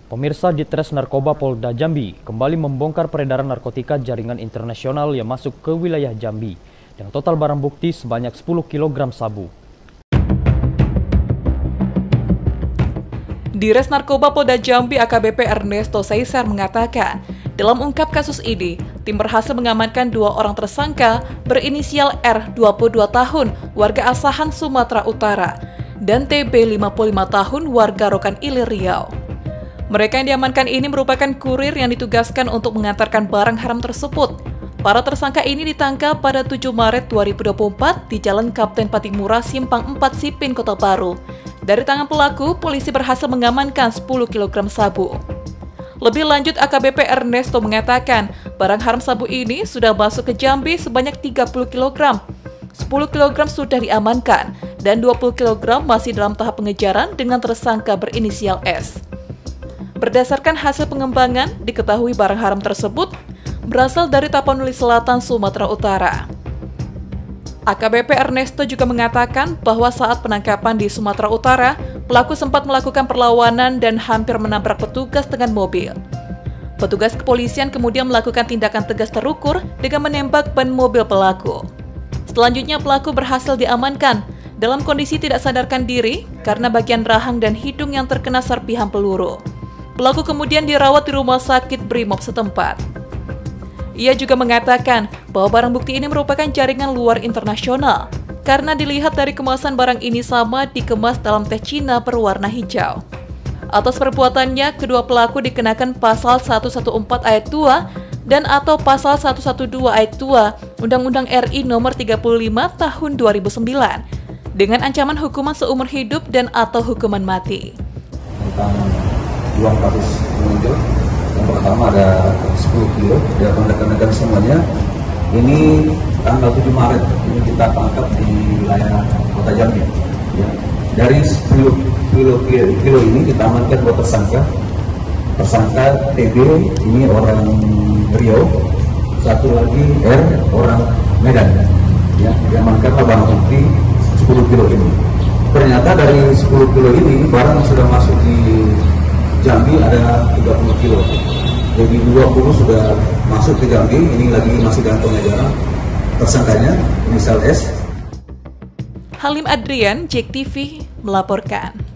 Pemirsa, Ditres Narkoba Polda Jambi kembali membongkar peredaran narkotika jaringan internasional yang masuk ke wilayah Jambi dengan total barang bukti sebanyak 10 kg sabu. Dires Narkoba Polda Jambi AKBP Ernesto Caesar mengatakan, dalam ungkap kasus ini, tim berhasil mengamankan 2 orang tersangka berinisial R, 22 tahun, warga Asahan, Sumatera Utara, dan TB, 55 tahun, warga Rokan Ilir, Riau. Mereka yang diamankan ini merupakan kurir yang ditugaskan untuk mengantarkan barang haram tersebut. Para tersangka ini ditangkap pada 7 Maret 2024 di Jalan Kapten Patimura, Simpang 4, Sipin, Kota Baru. Dari tangan pelaku, polisi berhasil mengamankan 10 kg sabu. Lebih lanjut, AKBP Ernesto mengatakan, barang haram sabu ini sudah masuk ke Jambi sebanyak 30 kg. 10 kg sudah diamankan, dan 20 kg masih dalam tahap pengejaran dengan tersangka berinisial S. Berdasarkan hasil pengembangan, diketahui barang haram tersebut berasal dari Tapanuli Selatan, Sumatera Utara. AKBP Ernesto juga mengatakan bahwa saat penangkapan di Sumatera Utara, pelaku sempat melakukan perlawanan dan hampir menabrak petugas dengan mobil. Petugas kepolisian kemudian melakukan tindakan tegas terukur dengan menembak ban mobil pelaku. Selanjutnya pelaku berhasil diamankan dalam kondisi tidak sadarkan diri karena bagian rahang dan hidung yang terkena serpihan peluru. Pelaku kemudian dirawat di rumah sakit Brimob setempat. Ia juga mengatakan bahwa barang bukti ini merupakan jaringan luar internasional karena dilihat dari kemasan barang ini sama dikemas dalam teh Cina berwarna hijau. Atas perbuatannya, kedua pelaku dikenakan pasal 114 ayat 2 dan atau pasal 112 ayat 2 Undang-Undang RI nomor 35 tahun 2009 dengan ancaman hukuman seumur hidup dan atau hukuman mati. Dua kasus muncul. Yang pertama ada 10 kilo, ya rekan-rekan semuanya. Ini tanggal 7 Maret ini kita tangkap di wilayah Kota Jambi. Ya. Dari 10 kilo ini kita amankan 2 tersangka. Tersangka TB ini orang Riau, satu lagi R orang Medan. Ya, diamankan barang bukti 10 kilo ini. Ternyata dari 10 kilo ini barang sudah masuk di Jambi ada 30 kilo, jadi 20 sudah masuk ke Jambi, ini lagi masih dalam pengejaran tersangkanya, inisial S. Halim Adrian, JEK TV, melaporkan.